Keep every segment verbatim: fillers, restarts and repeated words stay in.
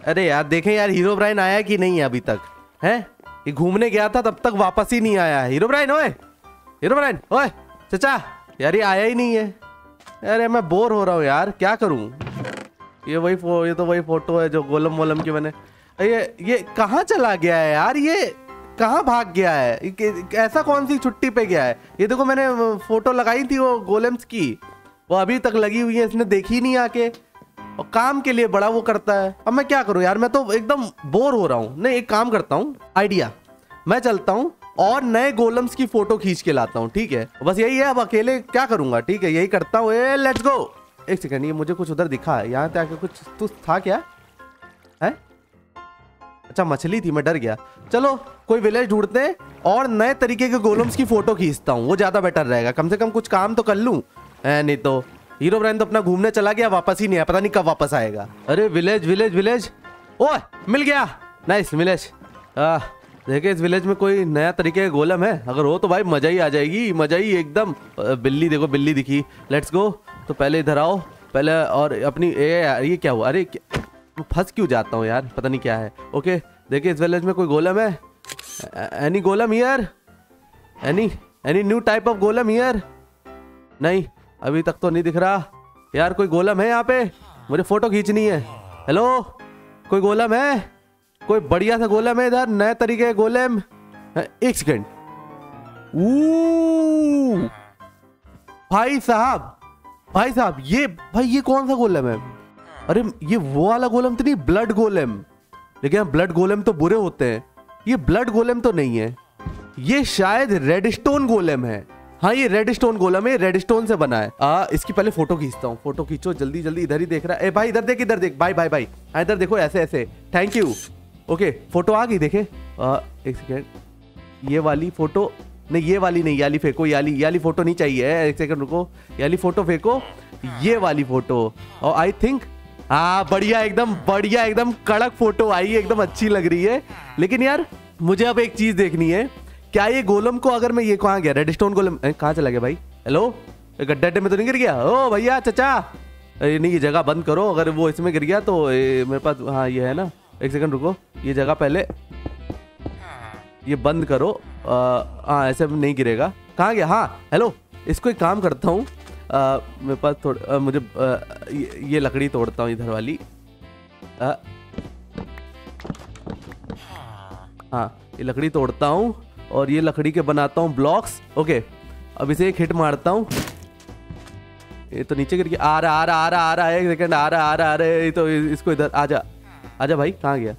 अरे यार देखें यार, हीरो ब्राइन आया कि नहीं है अभी तक? हैं, ये घूमने गया था तब तक वापस ही नहीं आया। हीरो ब्राइन, ओए हीरो ब्राइन, ओए चचा, यार ये आया ही नहीं है। अरे मैं बोर हो रहा हूँ यार, क्या करूँ? ये वही फो, ये तो वही फोटो है जो गोलम वोलम की बने। ये ये कहाँ चला गया है यार? ये कहाँ भाग गया है? ऐसा कौन सी छुट्टी पे गया है? ये देखो मैंने फोटो लगाई थी वो गोलेम्स की, वो अभी तक लगी हुई है, इसने देखी नहीं आके। और काम के लिए बड़ा वो करता है। अब मैं क्या करूं यार, मैं तो एकदम बोर हो रहा हूं। नहीं, एक काम करता हूं, आइडिया, मैं चलता हूं और नए गोलम्स की फोटो खींच के लाता हूं। ठीक है, बस यही है, अब अकेले क्या करूंगा। ठीक है, यही करता हूँ। ए लेट्स गो। एक सेकंड, ये मुझे कुछ उधर दिखा है, यहाँ पे आके कुछ तू था क्या है? अच्छा मछली थी, मैं डर गया। चलो कोई विलेज ढूंढते हैं और नए तरीके के गोलम्स की फोटो खींचता हूँ, वो ज्यादा बेटर रहेगा। कम से कम कुछ काम तो कर लूं। नहीं तो हीरो ब्राइन तो अपना घूमने चला गया, वापस ही नहीं आया, पता नहीं कब वापस आएगा। अरे विलेज विलेज विलेज, ओह मिल गया, नाइस विलेज। देखे इस विलेज में कोई नया तरीके का गोलम है, अगर हो तो भाई मजा ही आ जाएगी, मजा ही एकदम। बिल्ली देखो, बिल्ली दिखी। Let's go. तो पहले इधर आओ पहले, और अपनी ए, ये क्या हुआ? अरे फंस क्यों जाता हूँ यार, पता नहीं क्या है। ओके, देखिए इस विलेज में कोई गोलम है? Any golem here? Any any new type of golem here? नहीं, अभी तक तो नहीं दिख रहा यार। कोई गोलम है यहाँ पे? मुझे फोटो खींचनी है। हेलो, कोई गोलम है? कोई बढ़िया सा गोलम है इधर, नए तरीके के गोलम? एक सेकेंड, भाई साहब भाई साहब ये भाई ये कौन सा गोलम है? अरे ये वो वाला गोलम तो नहीं, ब्लड गोलम। लेकिन ब्लड गोलम तो बुरे होते हैं, ये ब्लड गोलम तो नहीं है, ये शायद रेडस्टोन गोलम है। हाँ ये रेडस्टोन गोलम है, रेडस्टोन से बना है। आ, इसकी पहले फोटो खींचता हूँ। फोटो खींचो जल्दी जल्दी, इधर ही देख रहा है। ए भाई इधर देख, इधर देख भाई भाई भाई, इधर देखो, ऐसे ऐसे। Thank you. ओके फोटो आ गई, देखे। आ, एक सेकेंड, ये वाली फोटो नहीं, ये वाली नहीं, याली फेंको, याली याली फोटो नहीं चाहिए। एक सेकंड रुको, याली फोटो फेंको, ये वाली फोटो। और आई थिंक हाँ बढ़िया, एकदम बढ़िया, एकदम कड़क फोटो आई, एकदम अच्छी लग रही है। लेकिन यार मुझे अब एक चीज देखनी है, क्या ये गोलम को अगर मैं, ये कहाँ गया रेडस्टोन गोलम? कहाँ चला गया भाई? हेलो, गड्ढे अड्डे में तो नहीं गिर गया? ओ भैया चाचा, नहीं ये जगह बंद करो, अगर वो इसमें गिर गया तो ए, मेरे पास हाँ ये है ना। एक सेकंड रुको, ये जगह पहले ये बंद करो। हाँ ऐसे नहीं गिरेगा। कहाँ गया? हाँ हेलो, इसको एक काम करता हूँ, मेरे पास थोड़ा, मुझे आ, ये, ये लकड़ी तोड़ता हूँ इधर वाली। आ, हाँ ये लकड़ी तोड़ता हूँ और ये लकड़ी के बनाता हूँ ब्लॉक्स। ओके, अब इसे एक हिट मारता हूँ। ये तो नीचे गिर गया। आ रहा आ रहा आ रहा आ रहा है, एक सेकंड, आ रहा आ रहा आ रहा है। तो इसको इधर आजा, आजा भाई, कहाँ गया?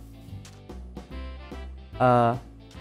आ,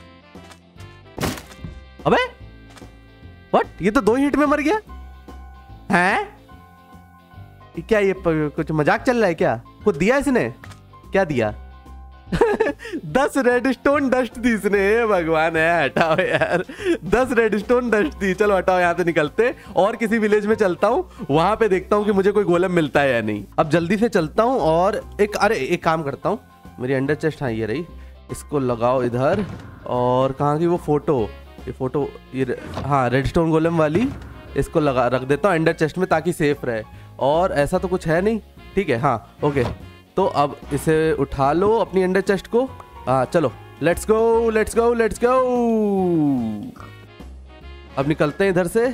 अबे व्हाट, ये तो दो हिट में मर गया हैं? क्या ये कुछ मजाक चल रहा है क्या? कुछ दिया इसने? क्या दिया? दस रेडस्टोन डस्ट दी इसने। भगवान है, हटाओ यार, दस रेडस्टोन डस्ट दी। चलो हटाओ, यहाँ से निकलते और किसी विलेज में चलता हूँ, वहां पे देखता हूँ कि मुझे कोई गोलम मिलता है या नहीं। अब जल्दी से चलता हूँ और एक, अरे एक काम करता हूँ, मेरी अंडर चेस्ट, हाँ ये रही, इसको लगाओ इधर। और कहाँ की वो फोटो? ये फोटो, ये हाँ रेडस्टोन गोलम वाली, इसको लगा रख देता हूँ अंडर चेस्ट में ताकि सेफ रहे। और ऐसा तो कुछ है नहीं, ठीक है। हाँ ओके, तो अब इसे उठा लो अपनी अंडर चेस्ट को। हाँ चलो, let's go let's go let's go. अब निकलते हैं इधर से।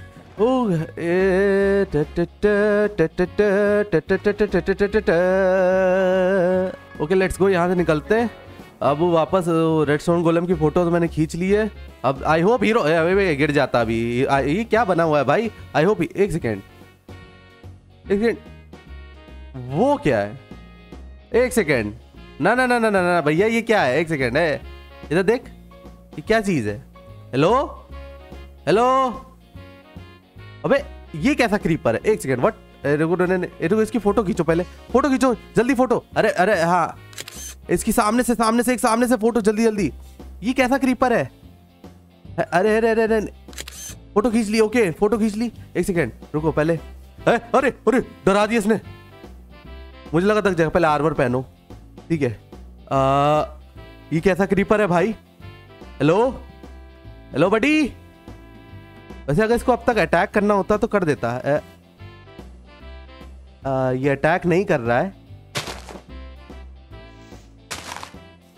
ओके लेट्स गो, यहाँ से निकलते हैं। अब वापस रेडस्टोन गोलम की फोटो तो मैंने खींच ली है। अब आई होप हीरो गिर जाता अभी। ये क्या बना हुआ है भाई? आई होप, एक सेकेंड एक सेकेंड, वो क्या है? एक सेकेंड, ना ना ना ना ना भैया, ये क्या है? एक सेकेंड है, इधर देख, ये क्या चीज है? हेलो हेलो, अबे ये कैसा क्रीपर है? एक सेकेंड, व्हाट? इसकी फोटो खींचो पहले, फोटो खींचो जल्दी, फोटो। अरे अरे हाँ, इसकी सामने से सामने से एक सामने से फोटो, जल्दी जल्दी। ये कैसा क्रीपर है? अरे अरे अरे अरे, फोटो खींच ली। ओके फोटो खींच ली। एक सेकेंड रुको पहले, अरे अरे अरे डरा दिया इसने, मुझे लगा तक जगह, पहले आर्मर पहनो। ठीक है, आ, ये कैसा क्रीपर है भाई? Hello hello buddy. वैसे अगर इसको अब तक अटैक करना होता तो कर देता है। आ, ये अटैक नहीं कर रहा है।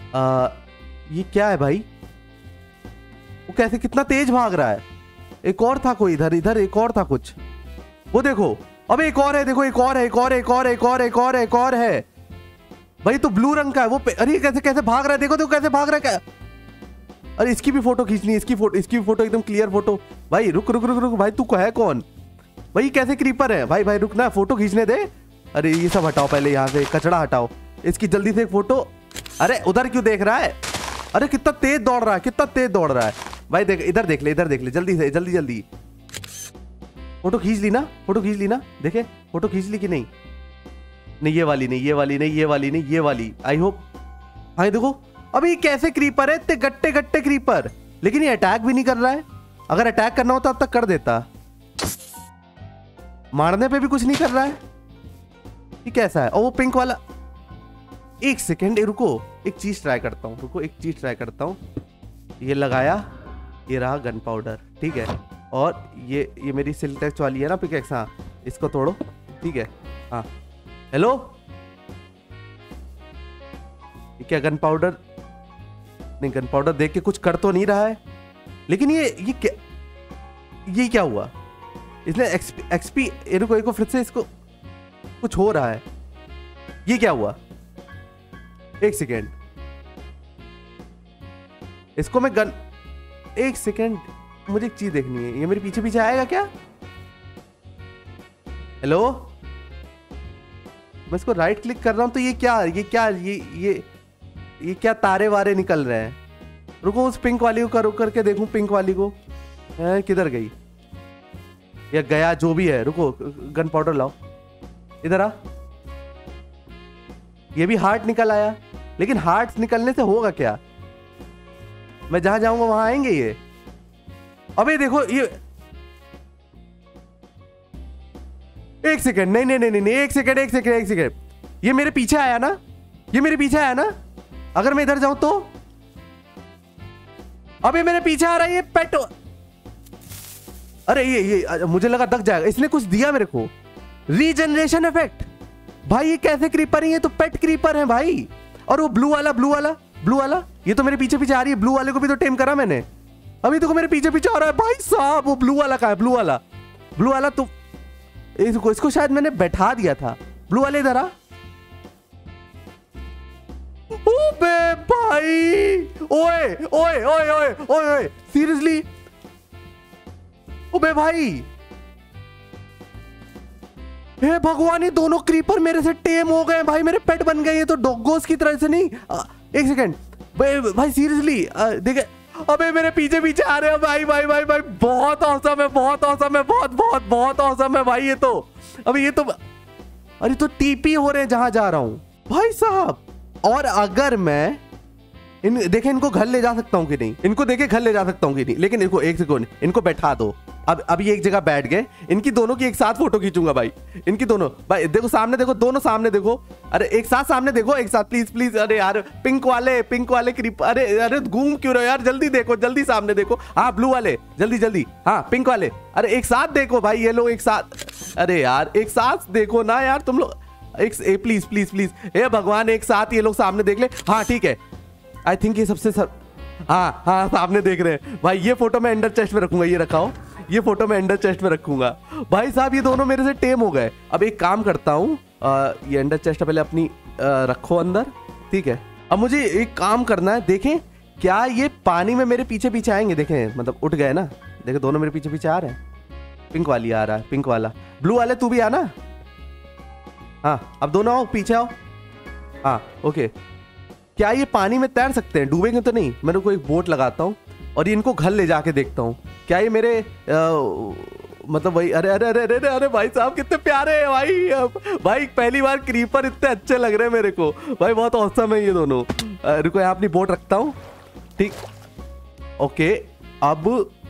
आ, ये क्या है भाई? वो कैसे कितना तेज भाग रहा है? एक और था कोई इधर, इधर एक और था कुछ। वो देखो, अबे एक और है, देखो एक और है, एक और एक और एक और एक और एक और है भाई। तो ब्लू रंग का है वो। अरे कैसे कैसे भाग रहा है, देखो देखो कैसे भाग रहा है क्या। अरे इसकी भी फोटो खींचनी है, इसकी फोटो, इसकी भी फोटो एकदम क्लियर फोटो। भाई रुक रुक रुक रुक भाई, तू है कौन भाई? कैसे क्रीपर है भाई? भाई रुक ना, फोटो खींचने दे। अरे ये सब हटाओ पहले, यहाँ से कचड़ा हटाओ, इसकी जल्दी से एक फोटो। अरे उधर क्यों देख रहा है? अरे कितना तेज दौड़ रहा है, कितना तेज दौड़ रहा है भाई। देख इधर देख ले, इधर देख ले, जल्दी से जल्दी जल्दी। फोटो खींच ली ना, फोटो खींच ली ना, देखे फोटो खींच ली कि नहीं? नहीं ये वाली नहीं, ये वाली नहीं, ये वाली नहीं, ये वाली। I hope. हाँ देखो, अभी कैसे क्रीपर है, इतने गट्टे गट्टे क्रीपर, लेकिन ये अटैक भी नहीं कर रहा है। अगर अटैक करना होता अब तक कर देता, मारने पे भी कुछ नहीं कर रहा है। ये कैसा है? और वो पिंक वाला, एक सेकेंड रुको, एक चीज ट्राई करता हूँ, रुको एक चीज ट्राई करता हूँ। ये लगाया, ये रहा गन पाउडर, ठीक है। और ये ये मेरी सिल्टेक्स वाली है ना पिकेक्स, हाँ इसको तोड़ो, ठीक है। हाँ हेलो, ये क्या गन पाउडर? नहीं गन पाउडर देख के कुछ कर तो नहीं रहा है, लेकिन ये ये क्या, ये क्या हुआ? इसने एक्सपी एक्सपी इनको एक फिर से इसको कुछ हो रहा है। ये क्या हुआ? एक सेकेंड, इसको मैं गन, एक सेकेंड मुझे एक चीज देखनी है। ये मेरे पीछे पीछे आएगा क्या? हेलो, मैं इसको राइट क्लिक कर रहा हूं तो ये क्या, ये क्या, ये ये ये क्या तारे वारे निकल रहे हैं? रुको उस पिंक वाली को करो करके देखूं, पिंक वाली को किधर गई या गया जो भी है। रुको गन पाउडर लाओ, इधर आ। ये भी हार्ट निकल आया, लेकिन हार्ट निकलने से होगा क्या? मैं जहां जाऊंगा वहां आएंगे ये। अबे देखो ये, एक सेकेंड, नहीं नहीं नहीं नहीं, एक सेकेंड एक सेकेंड एक सेकेंड, ये मेरे पीछे आया ना, ये मेरे पीछे आया ना। अगर मैं इधर जाऊं तो, अबे मेरे पीछे आ रहा है ये पेट। अरे ये ये मुझे लगा दग जाएगा, इसने कुछ दिया मेरे को, रीजनरेशन इफेक्ट। भाई ये कैसे क्रीपर है? ये तो पेट क्रीपर है भाई। और वो ब्लू वाला, ब्लू वाला ब्लू वाला ये तो मेरे पीछे पीछे आ रही है। ब्लू वाले को भी तो टेम करा मैंने, अभी तो मेरे पीछे पीछे आ रहा है भाई साहब। वो ब्लू वाला कहाँ है? ब्लू वाला, ब्लू वाला तो इसको, इसको शायद मैंने बैठा दिया था। ब्लू वाले इधर आ। ओबे भाई, ओए ओए ओए ओए ओए ओए, सीरियसली ओबे भाई, हे भगवान, ये दोनों क्रीपर मेरे से टेम हो गए भाई, मेरे पेट बन गए। ये तो डॉगोस की तरह से नहीं। आ, एक सेकेंड भाई, भाई सीरियसली देखे, अबे मेरे पीछे पीछे आ रहे हैं भाई भाई भाई भाई, बहुत औसम है, बहुत औसम है, बहुत बहुत बहुत औसम है भाई। ये तो अबे ये तो, अरे तो टीपी हो रहे हैं जहां जा रहा हूं भाई साहब। और अगर मैं इन देखे, इनको घर ले जा सकता हूँ कि नहीं, इनको देखे घर ले जा सकता हूँ कि नहीं, लेकिन इनको एक सेकंड, इनको बैठा दो। अब अब ये एक जगह बैठ गए, इनकी दोनों की एक साथ फोटो खींचूंगा भाई, इनकी दोनों। भाई देखो सामने देखो, दोनों सामने देखो। अरे एक साथ सामने देखो, एक साथ प्लीज प्लीज। अरे यार पिंक वाले, पिंक वाले क्रीप, अरे अरे घूम क्यों रहे हो यार? जल्दी देखो, जल्दी सामने देखो। हाँ ब्लू वाले जल्दी जल्दी, हाँ पिंक वाले, अरे एक साथ देखो भाई, ये लोग एक साथ। अरे यार एक साथ देखो ना यार तुम लोग, एक प्लीज प्लीज प्लीज, हे भगवान एक साथ ये लोग सामने देख ले। हाँ ठीक है, आई थिंक ये सबसे सब, हाँ हाँ सामने देख रहे हैं भाई। ये फोटो मैं अंडर चेस्ट में रखूंगा, ये रखाओ, ये फोटो मैं अंडर चेस्ट में रखूंगा भाई साहब। ये दोनों मेरे से टेम हो गए। अब एक काम करता हूँ, ये अंडर चेस्ट पहले अपनी आ, रखो अंदर, ठीक है। अब मुझे एक काम करना है, देखें क्या ये पानी में मेरे पीछे पीछे आएंगे? देखें मतलब उठ गए ना, देखें दोनों मेरे पीछे पीछे आ रहे हैं। पिंक वाली आ रहा है, पिंक वाला, ब्लू वाले तू भी आना। हाँ अब दोनों आओ, पीछे आओ। हाँ ओके, क्या ये पानी में तैर सकते हैं? डूबेंगे तो नहीं? मेरे को एक बोट लगाता हूँ और इनको घर ले जाके देखता हूँ, क्या ये मेरे आ, मतलब वही। अरे अरे अरे अरे अरे भाई साहब कितने प्यारे हैं भाई। भाई पहली बार क्रीपर इतने अच्छे लग रहे हैं मेरे को भाई, बहुत औसम है ये दोनों। रुको यहाँ अपनी बोट रखता हूँ, ठीक ओके। अब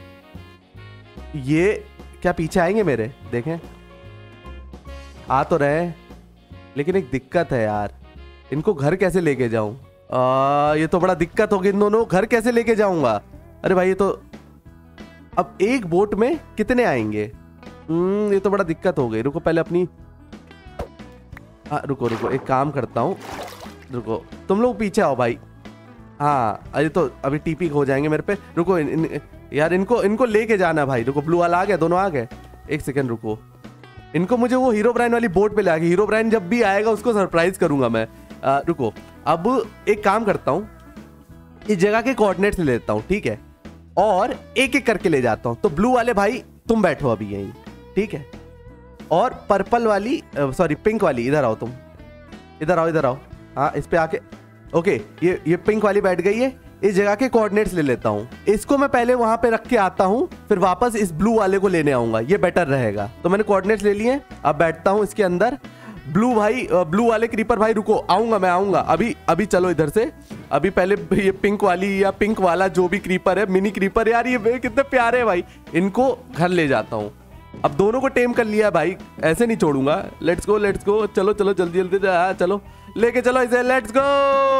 ये क्या पीछे आएंगे मेरे? देखें आ तो रहे, लेकिन एक दिक्कत है यार, इनको घर कैसे लेके जाऊं? आ, ये तो बड़ा दिक्कत होगी, इन दोनों घर कैसे लेके जाऊंगा? अरे भाई ये तो, अब एक बोट में कितने आएंगे? हम्म ये तो बड़ा दिक्कत हो गई। रुको पहले अपनी, हाँ रुको रुको एक काम करता हूँ, रुको तुम लोग पीछे आओ भाई, हाँ अरे तो अभी टीपी हो जाएंगे मेरे पे। रुको इन, इन, यार इनको इनको लेके जाना भाई। रुको ब्लू वाला आ गया, दोनों आ गए। एक सेकंड रुको, इनको मुझे वो हीरो ब्राइन वाली बोट पे ले आगे। हीरो ब्राइन जब भी आएगा उसको सरप्राइज करूंगा मैं। आ, रुको अब एक काम करता हूँ, इस जगह के कोऑर्डिनेट्स ले लेता हूँ, ठीक है, और एक एक करके ले जाता हूँ। तो ब्लू वाले भाई तुम बैठो अभी यहीं, ठीक है, और पर्पल वाली सॉरी पिंक वाली इधर आओ, तुम इधर आओ, इधर आओ। हाँ इस पे आके ओके, ये ये पिंक वाली बैठ गई है। इस जगह के कोऑर्डिनेट्स ले लेता हूँ, इसको मैं पहले वहां पे रख के आता हूँ, फिर वापस इस ब्लू वाले को लेने आऊंगा, ये बेटर रहेगा। तो मैंने कोऑर्डिनेट्स ले लिए, अब बैठता हूँ इसके अंदर। ब्लू भाई ब्लू वाले क्रीपर भाई रुको, आऊंगा मैं आऊंगा अभी अभी। चलो इधर से अभी पहले ये पिंक वाली या पिंक वाला जो भी क्रीपर है, मिनी क्रीपर, यार ये कितने प्यारे हैं भाई, इनको घर ले जाता हूँ। अब दोनों को टेम कर लिया भाई, ऐसे नहीं छोड़ूंगा। लेट्स गो लेट्स गो, चलो चलो जल्दी जल्दी चलो, लेके चलो इसे, लेट्स गो।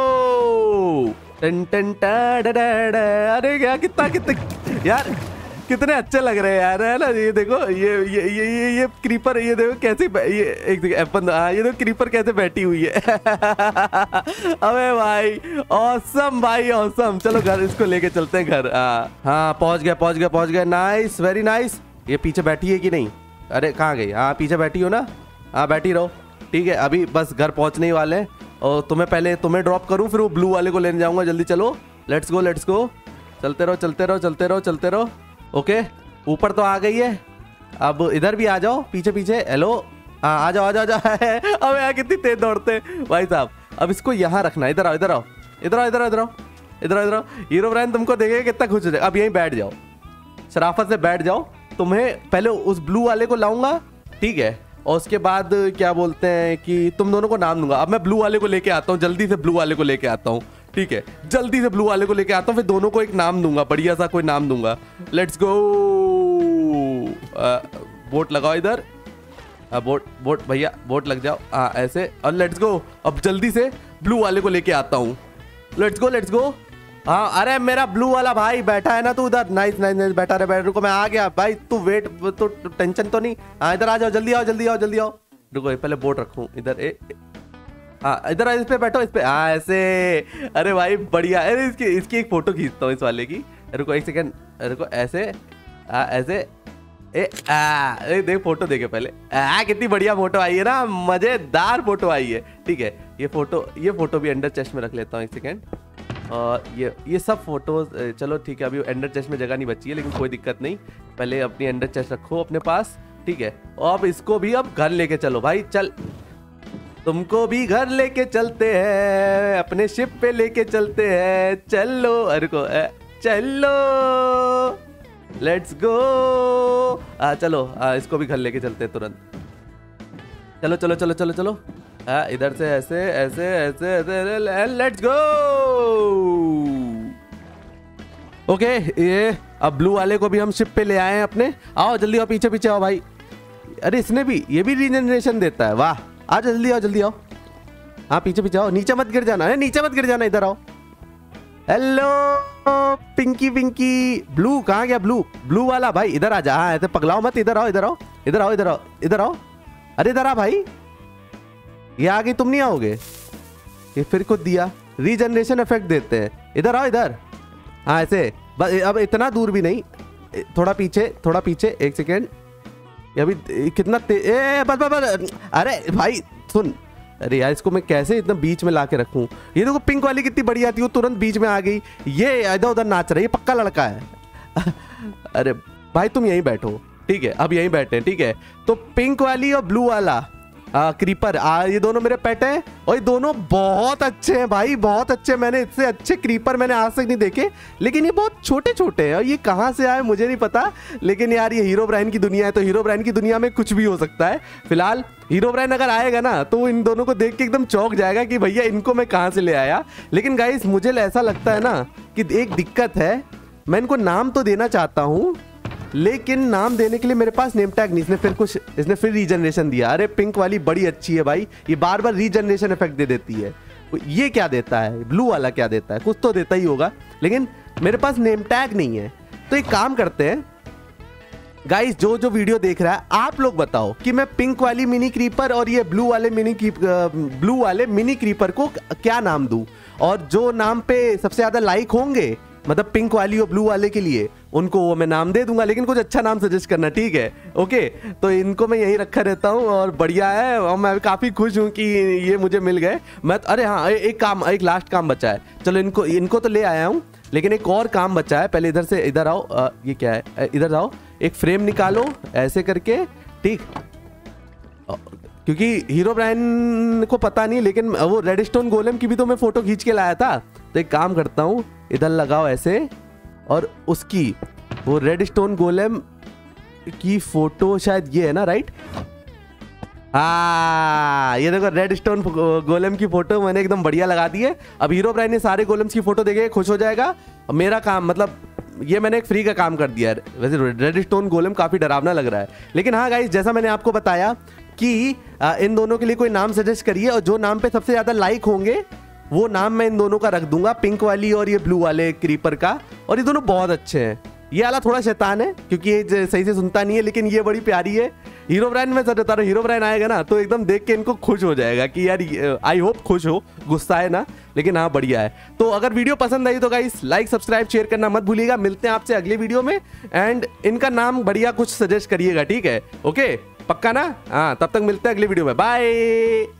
टन टन टा डा डा डा। अरे क्या कितना कितना यार कितने अच्छे लग रहे हैं यार, है ना। ये देखो ये ये ये ये, ये क्रीपर, ये देखो कैसे, ये एक एप्पल, हाँ ये देखो क्रीपर कैसे बैठी हुई है। अबे भाई ऑसम भाई ऑसम। चलो घर इसको लेके चलते हैं घर। हाँ हाँ पहुंच गया पहुंच गया पहुंच गया। Nice very nice. ये पीछे बैठी है कि नहीं? अरे कहाँ गई? हाँ पीछे बैठी हो ना, हाँ बैठी रहो, ठीक है। अभी बस घर पहुंचने ही वाले हैं, और तुम्हें पहले तुम्हें ड्रॉप करूं, फिर वो ब्लू वाले को लेने जाऊंगा। जल्दी चलो, लेट्स गो लेट्स गो। चलते रहो चलते रहो चलते रहो चलते रहो। ओके ऊपर तो आ गई है, अब इधर भी आ जाओ पीछे पीछे। हेलो हाँ आ जाओ आ जाओ आ जाओ। अब यार कितनी तेज दौड़ते भाई साहब। अब इसको यहाँ रखना, इधर आओ इधर आओ इधर आओ इधर आओ इधर आओ इधर आओ इधर आओ। हीरो ब्राइन तुमको देखेगा कितना खुश हो जाएगा। अब यहीं बैठ जाओ, शराफत से बैठ जाओ। तुम्हें पहले उस ब्लू वाले को लाऊंगा, ठीक है, और उसके बाद क्या बोलते हैं कि तुम दोनों को नाम दूंगा। अब मैं ब्लू वाले को लेके आता हूँ, जल्दी से ब्लू वाले को लेके आता हूँ, ठीक है, जल्दी से ब्लू वाले को लेके आता हूँ, फिर दोनों को एक नाम दूंगा, बढ़िया सा कोई नाम दूंगा। Let's go. बोट लगाओ इधर, बोट बोट भैया बोट लग जाओ, हाँ ऐसे, और लेट्स गो। अब जल्दी से ब्लू वाले को लेके आता हूँ। Let's go let's go. हाँ अरे मेरा ब्लू वाला भाई बैठा है ना तू उधर। नाइस नाइस नाइस, बैठा रहे बैठ। रुको मैं आ गया भाई, तू वेट, तो टेंशन तो नहीं। हाँ इधर आ जाओ, जल्दी आओ जल्दी आओ जल्दी आओ। रुको पहले बोट रखूँ इधर। ए हाँ इधर इस पे बैठो, इस पे, हाँ ऐसे। अरे भाई बढ़िया। अरे इसकी इसकी एक फोटो खींचता हूँ इस वाले की। रुको एक सेकंड, रुको ऐसे, हाँ ऐसे। ए आ ए, देख फोटो देखे पहले। आ कितनी बढ़िया फोटो आई है ना, मजेदार फोटो आई है, ठीक है। ये फोटो ये फोटो भी अंडर चेस्ट में रख लेता हूँ, एक सेकेंड। और ये ये सब फोटोज, चलो ठीक है, अभी अंडर चेस्ट में जगह नहीं बची है, लेकिन कोई दिक्कत नहीं। पहले अपनी अंडर चेस्ट रखो अपने पास, ठीक है। और अब इसको भी अब घर लेके चलो भाई, चल तुमको भी घर लेके चलते हैं, अपने शिप पे लेके चलते हैं। चलो अरे को चलो लेट्स गो। आ चलो आ, इसको भी घर लेके चलते हैं तुरंत। चलो चलो चलो चलो चलो। हाँ इधर से ऐसे ऐसे ऐसे ऐसे, लेट्स गो। ओके ये अब ब्लू वाले को भी हम शिप पे ले आए हैं अपने। आओ जल्दी आओ, पीछे पीछे आओ भाई। अरे इसने भी, ये भी रीजनरेशन देता है, वाह। आ जल्दी आओ जल्दी आओ। हाँ पीछे पीछे आओ, नीचे मत गिर जाना है, नीचे मत गिर जाना, इधर आओ। हेलो पिंकी पिंकी। ब्लू कहाँ गया? ब्लू ब्लू वाला भाई इधर आ जा। हाँ ऐसे पगलाओ मत, इधर आओ इधर आओ इधर आओ इधर आओ इधर आओ। अरे इधर आ भाई, ये आगे तुम नहीं आओगे, ये फिर खुद दिया। रीजनरेशन इफेक्ट देते हैं, इधर आओ इधर। हाँ ऐसे बस, अब इतना दूर भी नहीं, थोड़ा पीछे थोड़ा पीछे। एक सेकेंड, ये अभी कितना ते ए बस बस बस। अरे भाई सुन, अरे यार इसको मैं कैसे इतना बीच में ला के रखूं? ये देखो पिंक वाली कितनी बढ़िया थी, वो तुरंत बीच में आ गई। ये इधर उधर नाच रहा है, ये पक्का लड़का है। अरे भाई तुम यहीं बैठो, ठीक है, अब यहीं बैठे हैं, ठीक है। तो पिंक वाली और ब्लू वाला आ, क्रीपर, आ, ये दोनों मेरे पेट हैं, और ये दोनों बहुत अच्छे हैं भाई, बहुत अच्छे। मैंने इससे अच्छे क्रीपर मैंने आज तक नहीं देखे, लेकिन ये बहुत छोटे छोटे हैं, और ये कहाँ से आए मुझे नहीं पता। लेकिन यार ये हीरो ब्राइन की दुनिया है, तो हीरो ब्राइन की दुनिया में कुछ भी हो सकता है। फिलहाल हीरो ब्राइन अगर आएगा ना, तो इन दोनों को देख के एकदम चौंक जाएगा कि भैया इनको मैं कहाँ से ले आया। लेकिन गाइस मुझे ऐसा लगता है ना कि एक दिक्कत है, मैं इनको नाम तो देना चाहता हूँ, लेकिन नाम देने के लिए मेरे पास नेम टैग नहीं। इसने फिर कुछ इसने फिर रीजनरेशन दिया। अरे पिंक वाली बड़ी अच्छी है भाई, ये बार बार रीजनरेशन इफेक्ट दे देती है। ये क्या देता है? ब्लू वाला क्या देता है? कुछ तो देता ही होगा, लेकिन मेरे पास नेम टैग नहीं है। तो एक काम करते हैं गाइस, जो जो वीडियो देख रहा है आप लोग बताओ कि मैं पिंक वाली मिनी क्रीपर और ये ब्लू वाले मिनी ब्लू वाले मिनी क्रीपर को क्या नाम दूं। और जो नाम पे सबसे ज्यादा लाइक होंगे, मतलब पिंक वाली और ब्लू वाले के लिए, उनको वो मैं नाम दे दूंगा, लेकिन कुछ अच्छा नाम सजेस्ट करना, ठीक है? ओके, तो इनको मैं यही रखा रहता हूँ और बढ़िया है, और मैं काफ़ी खुश हूँ कि ये मुझे मिल गए। मैं अरे हाँ, एक काम, एक लास्ट काम बचा है। चलो इनको इनको तो ले आया हूँ, लेकिन एक और काम बचा है। पहले इधर से इधर आओ, आ, ये क्या है, इधर आओ, एक फ्रेम निकालो ऐसे करके, ठीक? क्योंकि हीरोब्राइन को पता नहीं, लेकिन वो रेडस्टोन गोलेम की भी तो मैं फोटो खींच के लाया था। तो एक काम करता हूँ, इधर लगाओ ऐसे, और उसकी वो रेडस्टोन गोलेम की फोटो शायद ये है ना, राइट? हाँ, ये देखो रेडस्टोन गोलेम की फोटो मैंने एकदम बढ़िया लगा दी है। अब हीरोब्राइन ने सारे गोलेम्स की फोटो देखे, खुश हो जाएगा। और मेरा काम, मतलब ये मैंने एक फ्री का काम कर दिया है। वैसे रेडस्टोन गोलेम काफी डरावना लग रहा है, लेकिन हाँ गाइस, जैसा मैंने आपको बताया कि आ, इन दोनों के लिए कोई नाम सजेस्ट करिए, और जो नाम पे सबसे ज्यादा लाइक होंगे वो नाम मैं इन दोनों का रख दूंगा, पिंक वाली और ये ब्लू वाले क्रीपर का। और ये दोनों बहुत अच्छे हैं। ये वाला थोड़ा शैतान है क्योंकि ये सही से सुनता नहीं है, लेकिन ये बड़ी प्यारी है। हीरोब्राइन में सर बता रहा हूँ, हीरोब्राइन आएगा ना तो एकदम देख के इनको खुश हो जाएगा कि यार, आई होप खुश हो, गुस्सा है ना, लेकिन हाँ बढ़िया है। तो अगर वीडियो पसंद आई तो गाइस लाइक सब्सक्राइब शेयर करना मत भूलिएगा। मिलते हैं आपसे अगले वीडियो में, एंड इनका नाम बढ़िया कुछ सजेस्ट करिएगा, ठीक है? ओके, पक्का ना? हाँ, तब तक मिलते हैं अगले वीडियो में, बाय।